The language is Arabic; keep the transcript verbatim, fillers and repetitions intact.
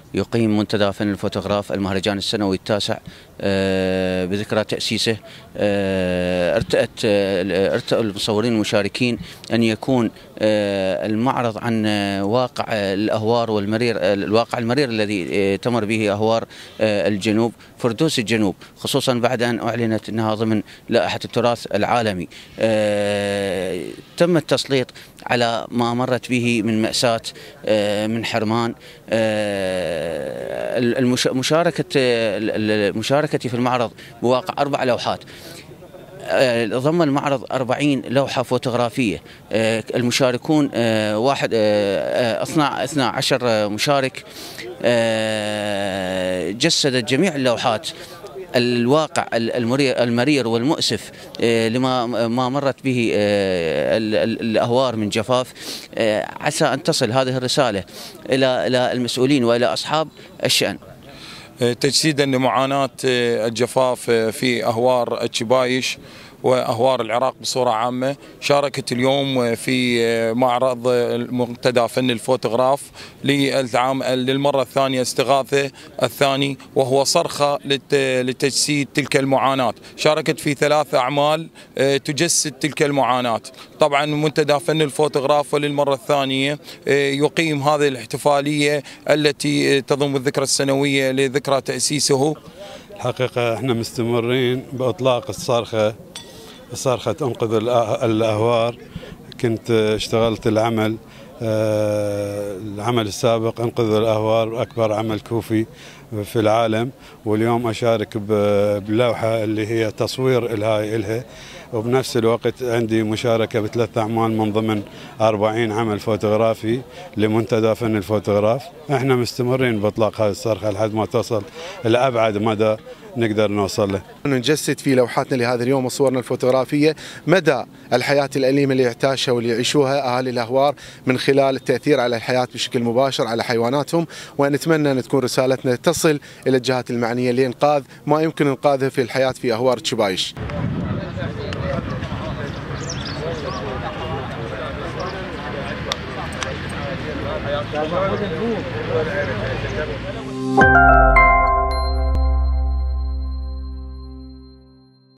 يقيم منتدى فن الفوتوغراف المهرجان السنوي التاسع بذكرى تأسيسه. ارتأت ارتأوا المصورين المشاركين أن يكون المعرض عن واقع الأهوار والمرير، الواقع المرير الذي تمر به أهوار الجنوب، فردوس الجنوب، خصوصا بعد أن أعلنت أنها ضمن لائحة التراث العالمي. تم التسليط على ما مرت به من مأساة من حرمان. المشاركة مشاركتي في المعرض بواقع أربع لوحات. ضم المعرض أربعين لوحة فوتوغرافية. المشاركون واحد اثنا عشر مشارك، جسدت جميع اللوحات الواقع المرير والمؤسف لما ما مرت به الأهوار من جفاف. عسى أن تصل هذه الرسالة إلى إلى المسؤولين وإلى أصحاب الشأن. تجسيدا لمعاناة الجفاف في أهوار الشبايش وأهوار العراق بصورة عامة، شاركت اليوم في معرض منتدى فن الفوتوغراف للعام للمرة الثانية، استغاثة الثاني، وهو صرخة لتجسيد تلك المعاناة. شاركت في ثلاث أعمال تجسد تلك المعاناة. طبعا منتدى فن الفوتوغراف وللمرة الثانية يقيم هذه الاحتفالية التي تضم الذكرى السنوية لذكرى تأسيسه. الحقيقة احنا مستمرين بإطلاق الصرخة صرخة أنقذ الأهوار. كنت اشتغلت العمل العمل السابق أنقذ الأهوار، أكبر عمل كوفي في العالم، واليوم أشارك بلوحة اللي هي تصوير الهاي إلها، وبنفس الوقت عندي مشاركة بثلاث أعمال من ضمن أربعين عمل فوتوغرافي لمنتدى فن الفوتوغراف. احنا مستمرين بإطلاق هذه الصرخة لحد ما توصل لأبعد مدى نقدر نوصل له. نجسد في لوحاتنا لهذا اليوم وصورنا الفوتوغرافية مدى الحياة الأليمة اللي يعتاشها واللي يعيشوها أهالي الأهوار من خلال التأثير على الحياة بشكل مباشر على حيواناتهم، ونتمنى أن تكون رسالتنا تصل إلى الجهات المعنية لإنقاذ ما يمكن إنقاذه في الحياة في أهوار تشبايش. Thank you.